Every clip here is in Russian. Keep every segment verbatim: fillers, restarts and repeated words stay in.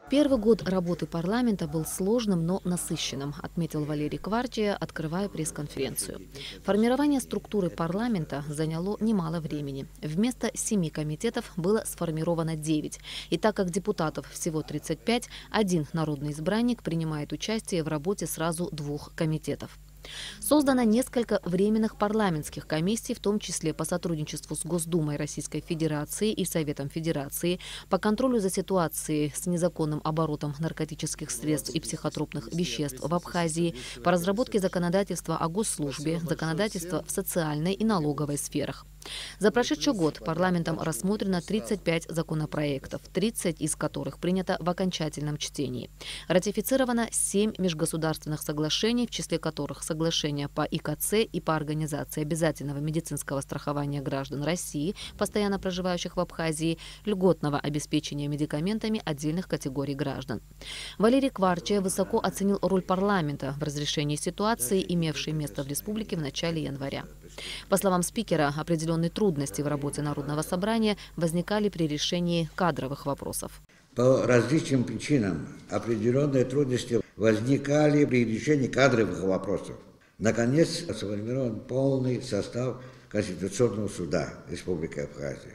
Первый год работы парламента был сложным, но насыщенным, отметил Валерий Кварчия, открывая пресс-конференцию. Формирование структуры парламента заняло немало времени. Вместо семи комитетов было сформировано девять. И так как депутатов всего тридцать пять, один народный избранник принимает участие в работе сразу двух комитетов. Создано несколько временных парламентских комиссий, в том числе по сотрудничеству с Госдумой Российской Федерации и Советом Федерации, по контролю за ситуацией с незаконным оборотом наркотических средств и психотропных веществ в Абхазии, по разработке законодательства о госслужбе, законодательства в социальной и налоговой сферах. За прошедший год парламентом рассмотрено тридцать пять законопроектов, тридцать из которых принято в окончательном чтении. Ратифицировано семь межгосударственных соглашений, в числе которых соглашения по И К Ц и по организации обязательного медицинского страхования граждан России, постоянно проживающих в Абхазии, льготного обеспечения медикаментами отдельных категорий граждан. Валерий Кварчия высоко оценил роль парламента в разрешении ситуации, имевшей место в республике в начале января. По словам спикера, определенные трудности в работе Народного собрания возникали при решении кадровых вопросов. По различным причинам определенные трудности возникали при решении кадровых вопросов. Наконец, сформирован полный состав Конституционного суда Республики Абхазия.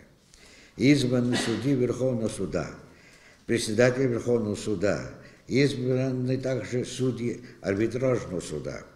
Избраны судьи Верховного суда, председатель Верховного суда, избраны также судьи арбитражного суда.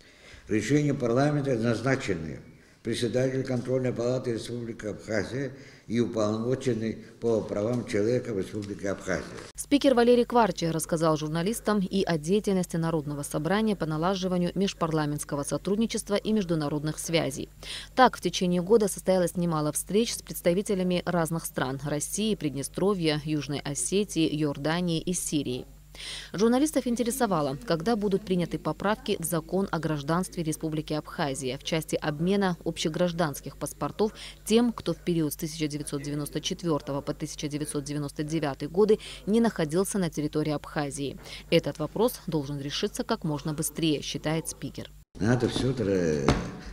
Решение парламента назначены председатель контрольной палаты Республики Абхазия и уполномоченный по правам человека в Республике Абхазия. Спикер Валерий Кварчия рассказал журналистам и о деятельности Народного собрания по налаживанию межпарламентского сотрудничества и международных связей. Так, в течение года состоялось немало встреч с представителями разных стран – России, Приднестровья, Южной Осетии, Иордании и Сирии. Журналистов интересовало, когда будут приняты поправки в закон о гражданстве Республики Абхазия в части обмена общегражданских паспортов тем, кто в период с тысяча девятьсот девяносто четвёртого по тысяча девятьсот девяносто девятый годы не находился на территории Абхазии. Этот вопрос должен решиться как можно быстрее, считает спикер. Надо все это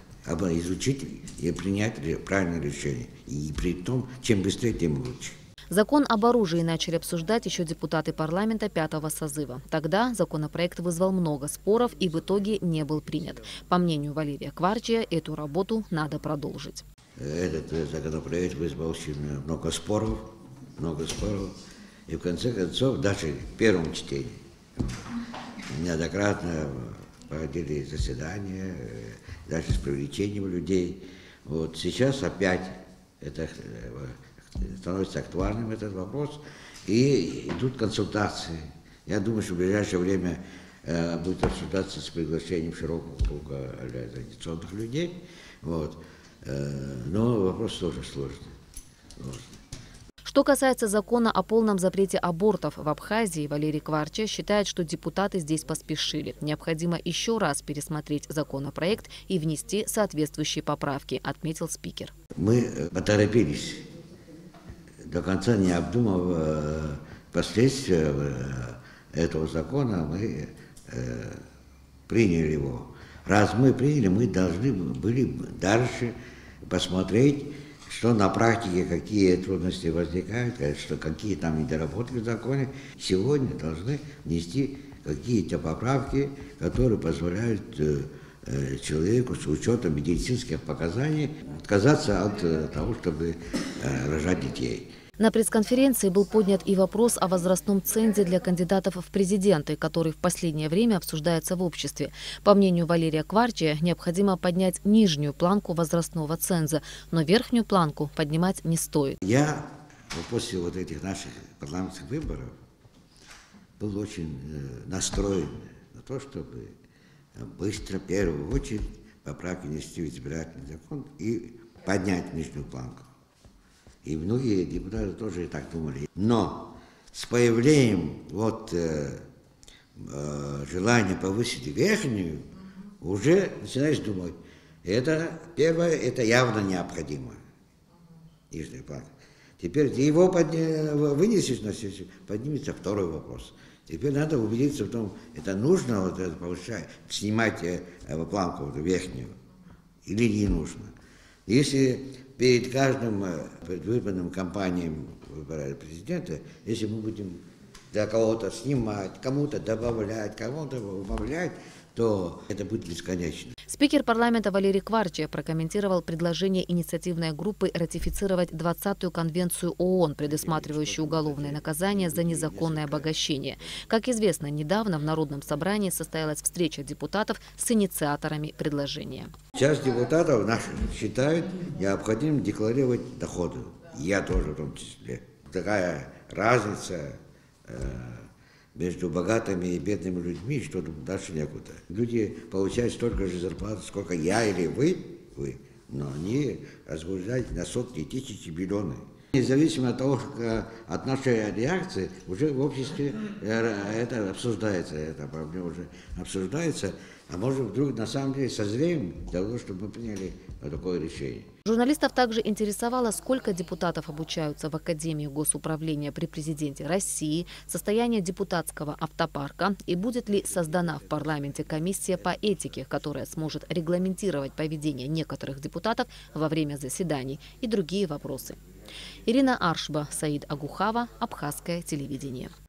изучить и принять правильное решение. И при том, чем быстрее, тем лучше. Закон об оружии начали обсуждать еще депутаты парламента пятого созыва. Тогда законопроект вызвал много споров и в итоге не был принят. По мнению Валерия Кварчия, эту работу надо продолжить. Этот законопроект вызвал очень много споров, много споров. И в конце концов, даже в первом чтении неоднократно проводили заседания, даже с привлечением людей. Вот сейчас опять это становится актуальным этот вопрос, и идут консультации. Я думаю, что в ближайшее время э, будет обсуждаться с приглашением широкого круга заинтересованных людей. Вот. Э, но вопрос тоже сложный. сложный. Что касается закона о полном запрете абортов в Абхазии, Валерий Кварчия считает, что депутаты здесь поспешили. Необходимо еще раз пересмотреть законопроект и внести соответствующие поправки, отметил спикер. Мы поторопились, до конца не обдумав э, последствия э, этого закона, мы э, приняли его. Раз мы приняли, мы должны были дальше посмотреть, что на практике, какие трудности возникают, что какие там недоработки в законе. Сегодня должны внести какие-то поправки, которые позволяют э, э, человеку с учетом медицинских показаний отказаться от э, того, чтобы э, рожать детей. На пресс-конференции был поднят и вопрос о возрастном цензе для кандидатов в президенты, который в последнее время обсуждается в обществе. По мнению Валерия Кварчия, необходимо поднять нижнюю планку возрастного ценза, но верхнюю планку поднимать не стоит. Я после вот этих наших парламентских выборов был очень настроен на то, чтобы быстро, в первую очередь, поправки внести в избирательный закон и поднять нижнюю планку. И многие депутаты тоже и так думали. Но с появлением вот, э, э, желания повысить верхнюю, уже начинаешь думать, это первое, это явно необходимо. Нижняя планка. Теперь его подня... вынесешь на сессию, поднимется второй вопрос. Теперь надо убедиться в том, это нужно вот это повышать, снимать э, планку вот, верхнюю или не нужно. Если перед каждым предвыборным кампанией выбора президента, если мы будем да, кого-то снимать, кому-то добавлять, кому-то убавлять, то это будет бесконечно. Спикер парламента Валерий Кварчия прокомментировал предложение инициативной группы ратифицировать двадцатую конвенцию ООН, предусматривающую уголовное наказание за незаконное обогащение. Как известно, недавно в Народном собрании состоялась встреча депутатов с инициаторами предложения. Часть депутатов наших считают необходимым декларировать доходы. Я тоже в том числе. Такая разница между богатыми и бедными людьми, что дальше некуда. Люди получают столько же зарплаты, сколько я или вы, вы, но они возбуждают на сотни тысяч и миллионы. Независимо от того, от нашей реакции, уже в обществе это обсуждается, эта проблема уже обсуждается, а может вдруг на самом деле созреем для того, чтобы мы приняли такое решение. Журналистов также интересовало, сколько депутатов обучаются в Академии госуправления при президенте России, состояние депутатского автопарка и будет ли создана в парламенте комиссия по этике, которая сможет регламентировать поведение некоторых депутатов во время заседаний и другие вопросы. Ирина Аршба, Саид Агухава, Абхазское телевидение.